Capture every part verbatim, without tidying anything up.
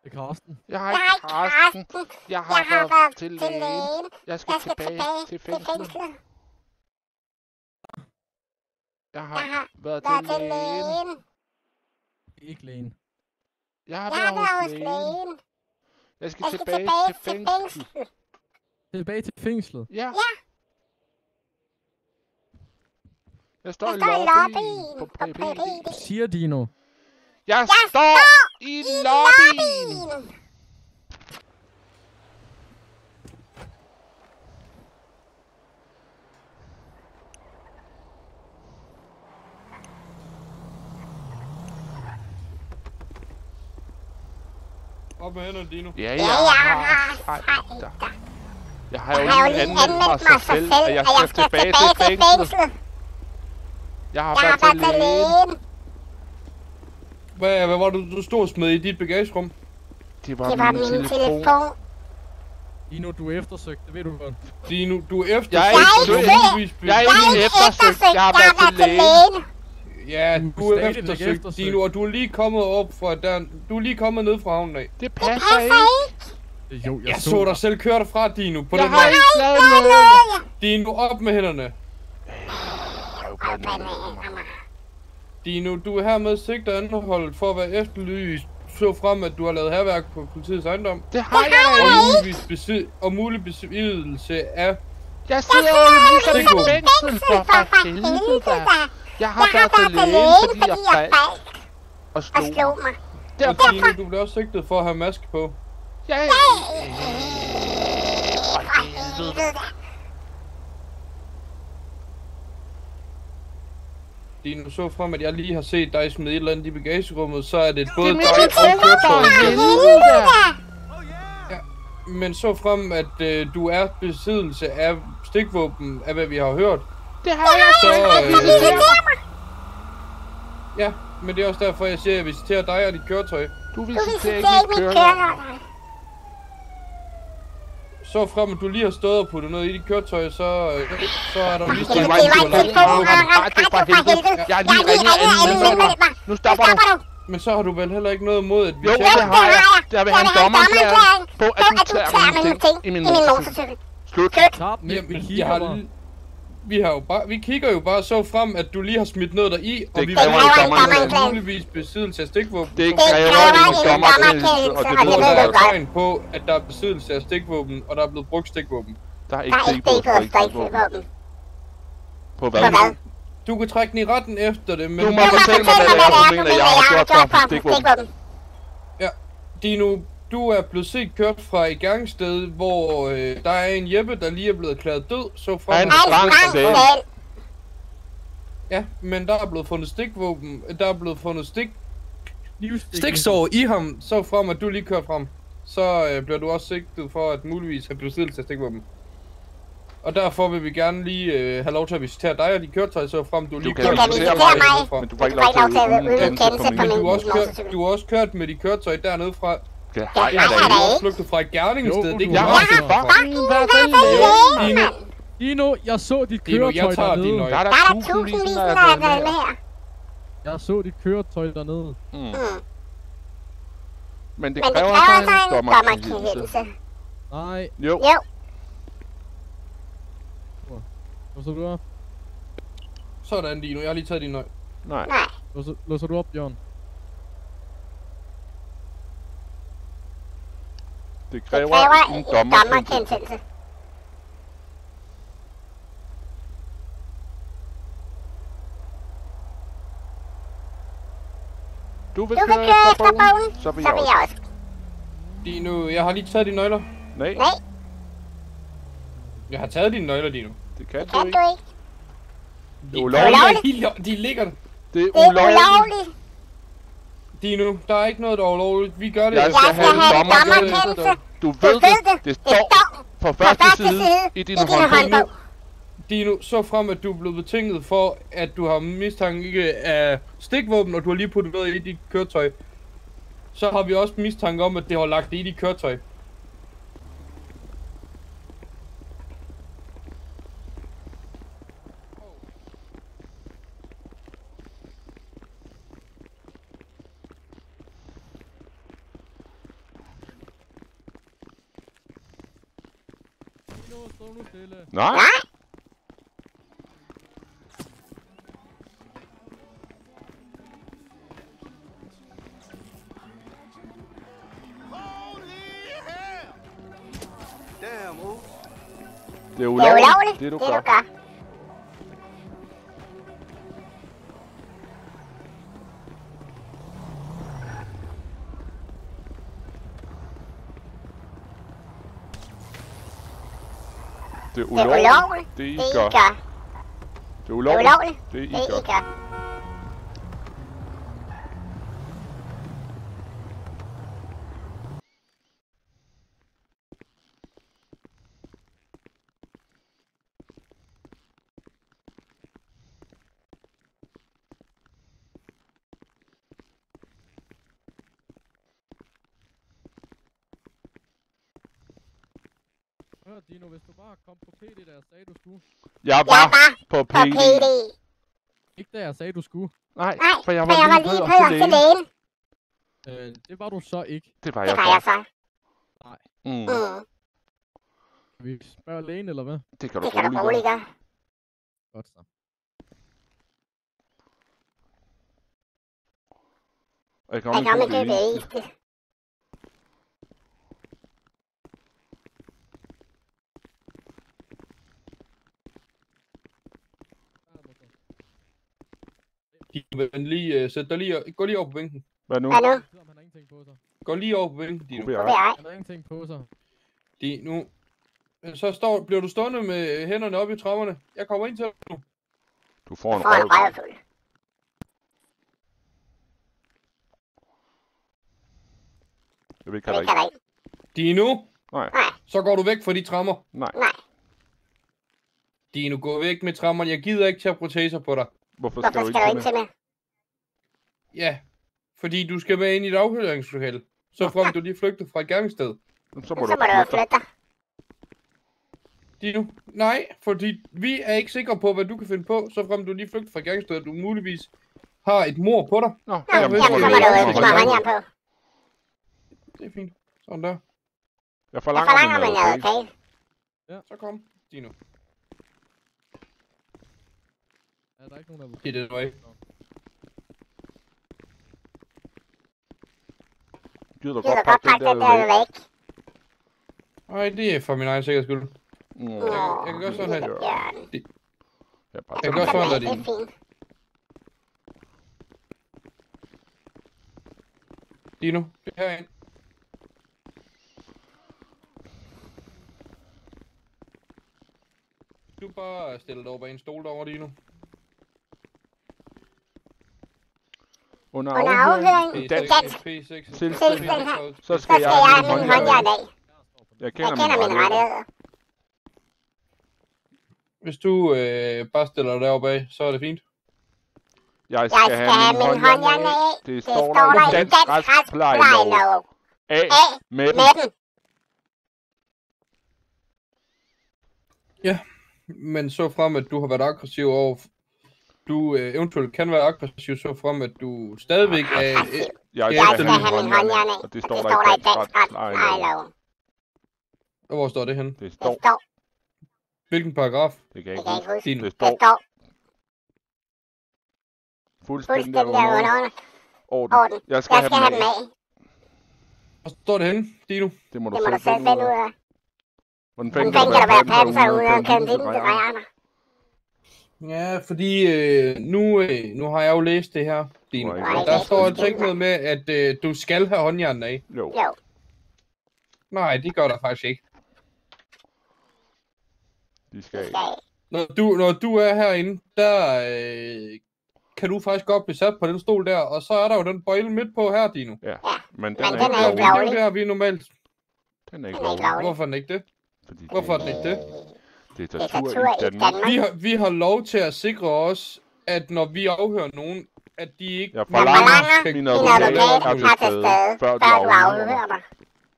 Det er Karsten. Jeg har ikke Karsten. Jeg har været til lægen. Jeg skal tilbage til fængslet. Jeg har været til lægen. Ikke lægen. Jeg har været hos lægen. Jeg skal tilbage til fængslet. Tilbage til fængslet? Ja. Jeg står i lobbyen på P P D. Siger Dino. Jeg står i lobbyen! Op med hænderne, Dino. Ja, jeg har fejl dig. Jeg har jo lige anmeldt mig sig selv, at jeg skal tilbage til fængslet. Jeg har været til lægen. Hvad, hvad var det, du stod med i dit bagagerum? Det var, det var min, min telefon. telefon. Dino, du er eftersøgt, det ved du godt. Dino, du er eftersøgt. Jeg er ikke, jeg er ikke eftersøgt, jeg har været til lægen. Ja, du er eftersøgt, eftersøgt, Dino, og du er lige kommet op fra der, du er lige kommet ned fra havnen af. Det passer ikke. Jo, jeg, jeg så, så dig selv køre derfra, Dino. På jeg den har ikke lavet noget. Dino, op med hænderne. Dino, du er hermed sigtet anholdt for at være efterlyst, så frem at du har lavet hærværk på politiets ejendom. Det har jeg ikke! Besid og mulig besiddelse af... Jeg sidder jo ligesom i fængsel for for helvede der. Jeg har været til lægen, fordi jeg faldt og slog mig. Og Dino, du bliver også sigtet for at have maske på. Ja, for helvede. Dino, så frem at jeg lige har set dig smide et eller andet i bagagerummet, så er det både det dig og køretøjet. Ja, men så frem at øh, du er besiddelse af stikvåben, af hvad vi har hørt. Det har jeg så, øh, ja, men det er også derfor jeg siger, at jeg visiterer dig og dit køretøj. Du visiterer ikke mit køretøj. Så frem at du lige har stået og puttet noget i dit køretøj, så, øh, så er der lige det var ikke på helvede. Jeg har lige ringet anden. Nu stopper du. Men så har du vel heller ikke noget imod, at vi... Jo, det har jeg. Der vil have en dommererklæring på, at du tager mine ting i min motorcykel. Slut. Jamen, jeg har... Vi har jo bare, vi kigger jo bare så frem, at du lige har smidt noget der i, og det vi kræver muligvis besiddelse af stikvåben. Det kræver en dommerkendelse, og det ved jeg godt. Tegn på, at der er besiddelse af stikvåben, og der er blevet brugt stikvåben. Der er ikke stikvåben. På hvad? Du kan trække den i retten efter det, men... Du må fortælle mig, hvad det er, du mener, jeg har gjort for stikvåben. Ja, Dino, du er blevet set kørt fra et gangsted, hvor øh, der er en Jeppe, der lige er blevet erklæret død, så fra... Han sprang selv. Ja, men der er blevet fundet stikvåben, der er blevet fundet stik... Stiksår i ham, så frem at du lige kører frem. Så øh, bliver du også sigtet for at muligvis have besiddelse af stikvåben. Og derfor vil vi gerne lige øh, have lov til at visitere dig og dit køretøj, så frem du lige kører mig. Du kan visitere mig, men du får ikke lov til at uden kendelse på min. Du har også kørt, du har også kørt med dit køretøj dernede fra. Det har jeg da ikke. Du har også flugtet fra et gerningssted. Det jeg har fucking været til lægen. Dino, jeg så dit køretøj dernede. Der er der tusindvis af med her. Jeg så dit køretøj dernede. Men det kræver sig en dommerkendelse. Nej. Jo. Låser du op? Sådan, Dino. Jeg har lige taget din nøj. Nej. Låser, låser du op, Bjørn? Det kræver, det kræver en dommerkendelse. Du vil, du køre, vil køre efter bogen, så vil jeg, så vil jeg også. Dino, jeg har lige taget dine nøgler. Nej. Nej. Jeg har taget dine nøgler, Dino. Det kan, det du, kan ikke. du ikke. Det er ulovligt. De ligger der. Det er ulovligt. Dino, der er ikke noget, der er ulovligt. Vi gør det. Jeg skal, jeg skal have en dommerkendelse. Du ved det. Det, det står på første, første side, side i din håndbog. Dino, så frem at du er blevet betinget for, at du har mistanke af stikvåben, og du har lige puttet noget i dit køretøj, så har vi også mistanke om, at det har lagt det i dit køretøj. Dino, stå nu stille. Nej. Nej. Det er Det er ulovligt, ulovligt, det du det gør. du gør. Det er Det er ulovligt, ulovligt, det I det I gør. gør. Det er Det er ulovligt, ulovligt, det I det I gør. gør. Hør, Dino, hvis du bare kom på P D, da jeg sagde, du skulle. Jeg Jeg var er bare på på P D. P D. Ikke da jeg sagde, du skulle. Nej, Nej, for jeg for jeg var var lige lige på på til til lægen. lægen. Øh, det var du så ikke. Det var Det jeg var jeg så. så. Mm. Mm. Skal vi spørge lægen, eller hvad? Det kan du Det kan du roligt roligt gøre. gøre. Godt så. Og jeg kan Jeg kan oven i ikke købet købe is. is. Men lige, uh, sæt dig lige, gå lige over på bænken. Hvad nu? Hvad nu? Det betyder, om han har ingenting på sig. Gå lige over på bænken, Dino. Nu bliver Nu vil jeg. jeg. Han har ingenting på sig. De, nu. Så står, bliver du stående med hænderne oppe i trammerne. Jeg kommer ind til dig nu. Du får en For en røv. røvfuld. Jeg ved ikke, Det hvad der kan ikke. der ikke. Dino, Nej, Nej, så går du væk fra de trammer. nej. nej. Dino, gå væk med trammerne. Jeg gider ikke tage proteser på dig. Hvorfor skal Hvorfor du skal du ikke ind til til med? mig? Ja, fordi du skal med ind i et afhøringslokale. Så frem du lige flygter fra et gerningssted. Så må Så du må du jo flytte dig. flytte dig. Dino, nej, fordi vi er ikke sikre på, hvad du kan finde på, så frem du lige flygter fra gerningsstedet, du muligvis har et mor på dig. Nå, Nå, Ja, jamen, hvis så det må er du noget, jo så små holder jeg. håndjern på. Det er fint. Sådan der. Jeg Jeg forlanger, forlanger min min advokat. advokat. Så kom, Dino. Er der ikke nogen advokat? Det er det, du er ikke. Gider du Gider godt du godt pakke pakke den den der der væk? væk? Nej, det er for min egen sikkerheds skyld. Mm. Nå, jeg kan godt sådan her. lille bjørn. Jeg bare Jeg tager kan godt den. sådan, Det der, er Dino. fint. Dino, det er herind. Du bare stiller dig over bag en stol derovre, Dino. Under Under afhøring afhøring i dansk dansk P seks. selvstændighed, selvstændighed, så så skal skal jeg jeg have have min min håndjern håndjern af. af. Jeg Jeg kender kender mine mine rettigheder. rettigheder. Hvis du øh, bare stiller dig deroppe bag, så er det fint. Jeg Jeg skal have min håndjern af. af. Det Det står står der der i i dansk dansk retsplejelov. retsplejelov. Af Af med dem. med den. Men så frem, at du har været aggressiv over... Du øh, eventuelt kan være aggressiv, så frem, at du stadigvæk er... Øh, Jeg Jeg Jeg skal skal have have min min håndjern håndjern af. af. Og det Det står står der i der i dansk dansk retsplejelov. retsplejelov. hvor står det henne? Det Det står. står, Hvilken paragraf? Det kan jeg det ikke kan jeg huske. ikke huske. Dino. Det Det står står fuldstændig fuldstændig under under orden. orden. Jeg skal Jeg have skal have dem dem af. af. Hvor står det henne, Dino? Det må du Det må du selv selv finde finde ud ud af. af. Hvordan Hvordan fanden kan der være panser panser ude og køre ind til rejerne? Ja, fordi øh, nu, øh, nu har jeg jo læst det her, Dino. Nej, Og nej, der det står er altså ikke noget med, at øh, du skal have håndjern af. Jo. Jo, Nej, det gør der faktisk ikke. De skal det ikke. skal jeg. Når du, når du er herinde, der øh, kan du faktisk godt blive sat på den stol der, og så er der jo den bøjle midt på her, Dino. Ja, Ja, men den men er den ikke er Det ikke er lovlig. jo der, vi er normalt. Den er ikke Den er ikke lovlig. lovlig. Hvorfor er den ikke det? Fordi Hvorfor er det den ikke det? det er Diktatur diktatur i i Danmark. Danmark. Vi har, vi har lov til at sikre os, at når vi afhører nogen, at de ikke... Jeg Jeg forlanger, forlanger, kan- min min advokat advokat er er til til stede, stede, før før du du afhører afhører mig.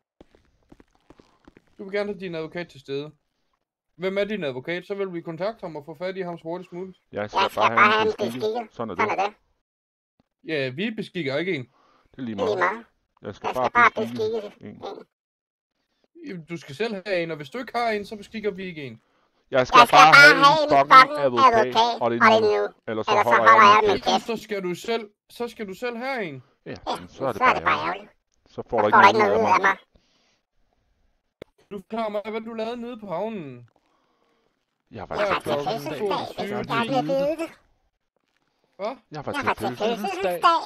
Du vil gerne have din advokat til stede. Hvem er din advokat? Så vil vi kontakte ham og få fat i ham så hurtigst muligt. Jeg skal Jeg skal bare bare have have en en beskikket. beskikket. Sådan er Sådan det. er det. Ja, vi beskikker ikke en. Det er lige Det er lige meget. meget. Jeg skal Jeg skal bare bare beskikke beskikke en. Du skal selv have en, og hvis du ikke har en, så beskikker vi ikke en. Jeg skal, Jeg skal bare bare have have en en fucking fucking advokat, advokat, og det og det er er nu. nu. Ellers så Ellers så holder holder jeg jeg min min kæft. Så skal du selv, så skal du selv have en. Ja, Ja, men så er det så er det bare bare ærgerligt. ærgerligt. Så Så får du får ikke du ikke noget ud noget af ud af mig. mig. Du forklarer mig, hvad du lavede nede på havnen. Jeg var Ja, til Jeg var til fødselsdag. fødselsdag, Jeg hvis var du gerne til vil vide vide det. det. Hvad? Jeg var Jeg til var til fødselsdag. fødselsdag.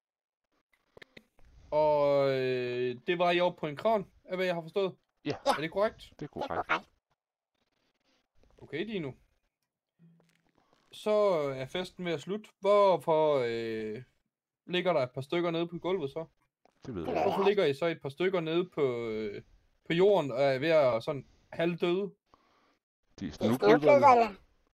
Og øh, det var I oppe på en kran, af hvad jeg har forstået. Ja. Er det korrekt? Det er Det er korrekt. korrekt. Okay, Dino. Så er festen ved at slutte. Hvorfor øh, ligger der et par stykker nede på gulvet så? Det ved Det jeg. ved Hvorfor ligger I så et par stykker nede på, øh, på jorden og er ved at sådan halvdøde? De er Det er snublede, eller? snublede.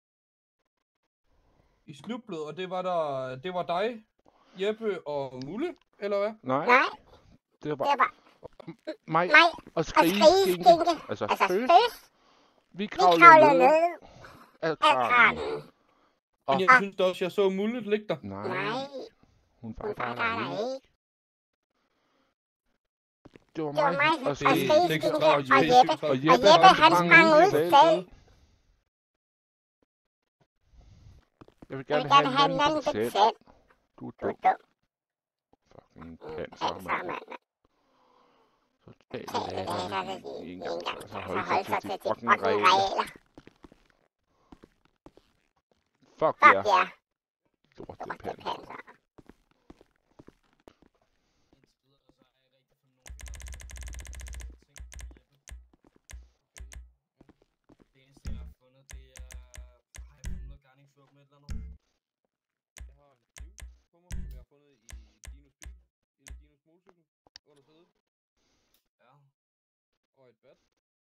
I snublede, og det var der, det var dig, Jeppe og Mulle, eller hvad? Nej, Nej, det var det er bare mig mig og og skrige skrigeskinke. skinke. Altså Altså føs. føs, Vi vi kravlede kravlede ned ned af af kranen. kranen. Og Men jeg synes da også, jeg så Mulle ligge der. nej, Nej, hun hun var var der der ikke. ikke. Det var Det var mig mig og og skrige skrigeskinke skinke og og Jeppe. Jeppe. Og Og Jeppe, Jeppe, han sprang sprang ud ud selv. selv. Jeg vil Jeg gerne vil have gerne en have en anden anden betjent. betjent. Du er Du er dum. dum. Fucking Mm, panser, panser, mand. mand. Totalt Tale latterligt latterligt i i en en gang. gang. Altså Altså hold hold sig sig til til de de fucking fucking regler. regler. Fuck Fuck ja. ja. Lort, Det det var er det panser. panser. Det eneste, jeg har fundet, det er... Har jeg fundet noget garningsvåben med et eller andet? Jeg har en kniv på mig, som jeg har fundet i Dinos bil. Eller Dinos motorcykel. Under sædet. Ja. Og et bat.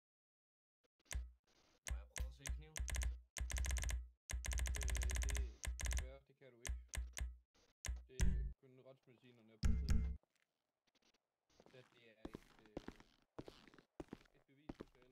Må jeg prøve at se kniven? Øh, det, desværre, det kan du ikke. Det er kun retsmedicinerne er politiet. Da det er et, øh, et bevismateriale.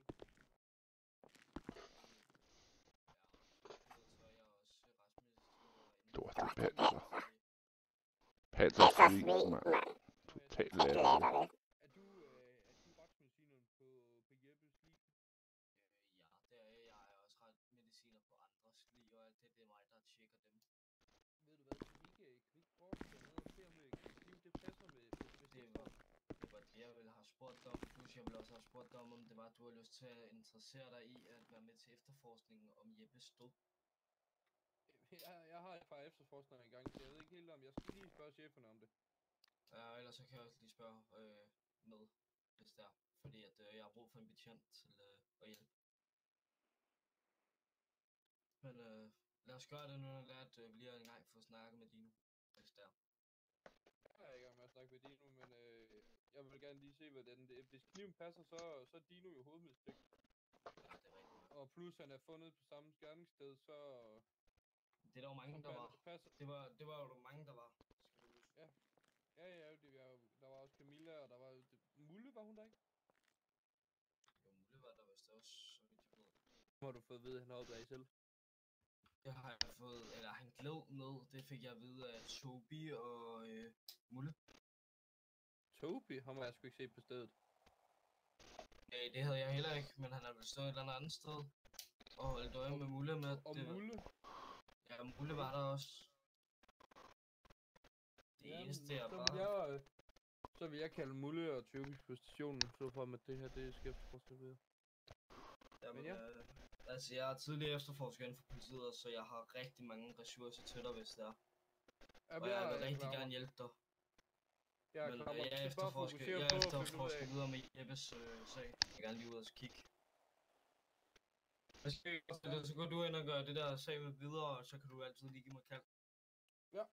Så er jeg også retsmedicin. Lort, det er panser. Panser Panser svin, svin, mand. mand. Totalt Det er latterligt. latterligt. Er du, øh, er du retsmedicineren på, på Jeppes lig? Ja, det er jeg. Jeg er også retsmediciner på andres lig og alt det. Det er mig, der tjekker dem. Ved du hvad, kan vi ikke, kan vi ikke prøve at tage ned og se om øh, kniv det passer med, med, med Det var, det var det, jeg ville have spurgt dig om. Plus, jeg ville også have spurgt dig om, om det var, at du har lyst til at interessere dig i at være med til efterforskningen om Jeppes død. Jeg, jeg har et par efterforskninger i gang, så jeg ved ikke helt om, jeg skal lige spørge cheferne om det. Ja, ellers så kan jeg også lige spørge øh, med, hvis det er. Fordi at øh, jeg har brug for en betjent til øh, at hjælpe. Men øh, lad os gøre det nu, og lad at øh, vi lige en gang få snakket med Dino, hvis det er. Jeg er i gang med at snakke med Dino, men øh, jeg vil gerne lige se, hvordan det er. Hvis kniven passer, så, så er Dino jo hovedmistænkt. Ja, det er rigtigt nok. Og plus han er fundet på samme gerningssted, så... Det er der jo mange, så der var. passer, passer. Det var, det var jo mange, der var. Skal du huske. Ja, ja, ja, det var, der var også Camilla, og der var... Det, Mulle, var hun der ikke? Jo, Mulle var der vist også, så vidt jeg ved. Nu har du fået at vide, at han har opdaget selv. Det har jeg fået, eller han gled med, det fik jeg at vide af Tobi og øh, Mulle. Toby, ham har jeg sgu ikke set på stedet. Ja, det havde jeg heller ikke, men han har vel stået et eller andet andet sted. Og holdt øje med Mulle med, at Og det var, Mulle? ja, Mulle var der også. Det Ja, eneste, men jeg så bare... vil jeg, øh, så vil jeg kalde Mulle og Toby på stationen, så frem at det her, det skal efterforsket videre. Jamen, Men ja. øh, altså, jeg er tidligere efterforsker inden for politiet, så jeg har rigtig mange ressourcer til dig, hvis det er. Ja, Og jeg vil rigtig gerne hjælpe dig. Jeg er Men klar, øh, jeg jeg skal bare efterforsker, fokusere jeg på at finde ud efterforsker af. videre med Jeppes øh, sag. Jeg vil gerne lige ud og kigge. Hvad skal vi gøre? Så går du ind og gør det der sag videre, og så kan du altid lige give mig kald. Ja.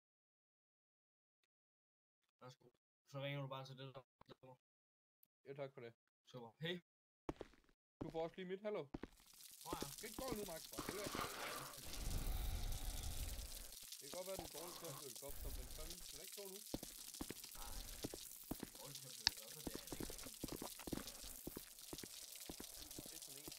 Værsgo. Så ringer du bare til det der. Ja, tak for det. Super. Hej. Du får også lige mit, hallo. Nå ja. Skal ikke gå nu, Max, for helvede. Det kan godt være, du er dårlig til at følge op, men fanden, skal du ikke gå nu? Nej. Dårligt til at følge op, og det er jeg ikke. Det er sådan en.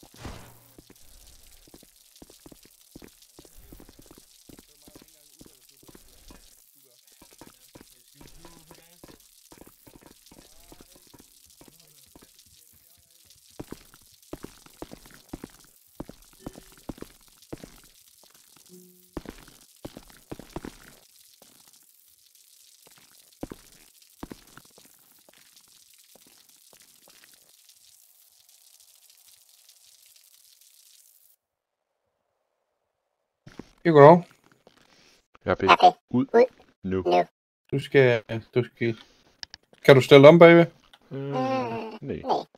Det er mig, der ikke engang uddannet til det, du gør. Skal vi flyve ud på gangster? Jeg går over. Jeg vil Jeg vil ud ud nu. nu. Du skal... Du skal... Kan du stille om bagved? Øh, Mm, nej. nej.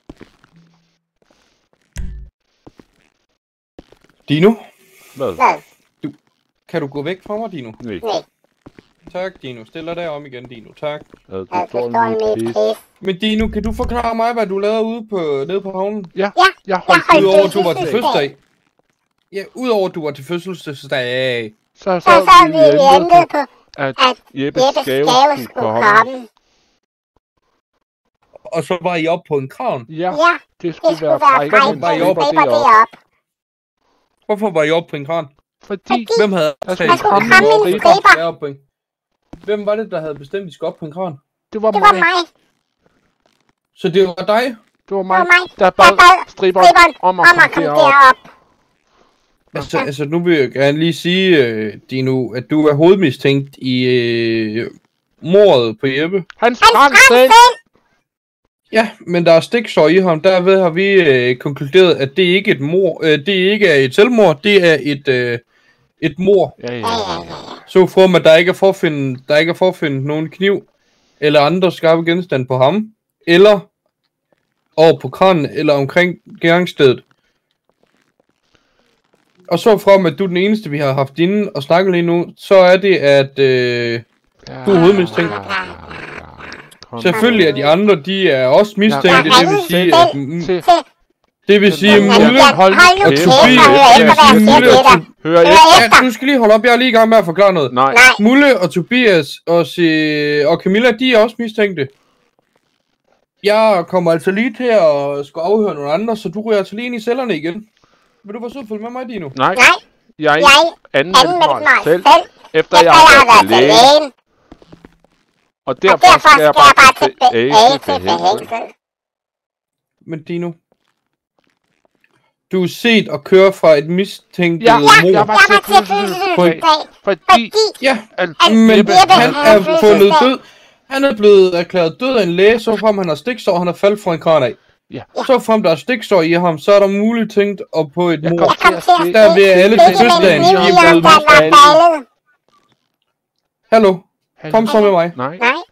Dino? Hvad? Hvad? Kan du gå væk fra mig, Dino? Nej. Nej. Tak, Dino. Stiller dig om igen, Dino. Tak. Ad, du Jeg står forstår lige mit pis. pis. Men Dino, kan du forklare mig, hvad du lavede ude på, nede på havnen? Ja, Ja, jeg jeg holdt holdt ud. Udover at du var til fødselsdag. fødselsdag. Ja, udover at du var til fødselsdag. Så Så sad sad vi vi ventede ventede på, på, at at Jeppes Jeppes gave gave skulle skulle komme. komme. Og så var I oppe på en kran. Ja, Ja, det det skulle skulle være være frækken, Hvorfor frækt, var I men oppe slipper det det op. op. Hvorfor var I oppe på en kran? Fordi Hvem havde Der talt skulle om, komme at en I striber. skulle op på en- Hvem var det, der havde bestemt, at I skulle op på en kran? det var Det var mig. mig. Så det var dig? Det var Det mig, var mig. der Der bad bad striberen striberen om at om at komme komme derop. derop. Altså, altså, nu vil jeg gerne lige sige, øh, Dino, at du er hovedmistænkt i øh, mordet på Jeppe. Han Han sprang sprang selv. selv. Ja, men der er stiksår i ham. Derved har vi øh, konkluderet, at det ikke er et mord. Øh, det ikke er et selvmord, det er et, øh, et mord. Ja, ja, Ja, ja, ja. ja, ja. Så frem, at der ikke er forfindet, der ikke er forfindet nogen kniv, eller andre skarpe genstande på ham, eller over på kranen, eller omkring gerningsstedet. Og så frem, at du er den eneste, vi har haft inde og snakket lige nu, så er det, at øh, du er hovedmistænkt. Ja, ja, ja. Kom. Selvfølgelig er de andre, de er også mistænkte, Ja, det vil sige, at, mm, Til. Til. det vil sige, Men Mulle Jan, hold nu hold nu kæft, kæft, Tobias, og hør det vil efter, hvad sige jeg siger Mulle til og dig. Tu- Hør Hør efter. Ja, efter. du skal lige holde op, jeg er lige i gang med at forklare noget. Nej. Nej. Mulle og Tobias og, se, og Camilla, de er også mistænkte. Jeg kommer altså lige til at skulle afhøre nogle andre, så du ryger altså lige ind i cellerne igen. Vil du være sød følge med mig, Dino? Nej, Nej, jeg jeg anmeldte anmeldte mig mig selv, selv, efter efter jeg har jeg har været været til til læge. lægen. Og Og derfor derfor skal jeg skal jeg bare bare tilbage tilbage til til fængsel. fængsel. Men Dino, du er set og kører fra et mistænkt Ja, mord. jeg Jeg var var til til fødselsdag, fødselsdag, fordi fordi Ja, at men Jeppe Jeppe han havde er fødselsdag. fundet død. Han er blevet erklæret død af en læge, så frem han har stiksår, han er faldet fra en kran af. Ja. Så frem der er stiksår i ham, så er der muligt tænkt op på et Jeg mord. kom Jeg kom til at Der vil alle stikke til med fødselsdagen, en de kniv er i ham, blevet der var mishandlet. faldet. Hallo, kom så med mig. Nej, Nej,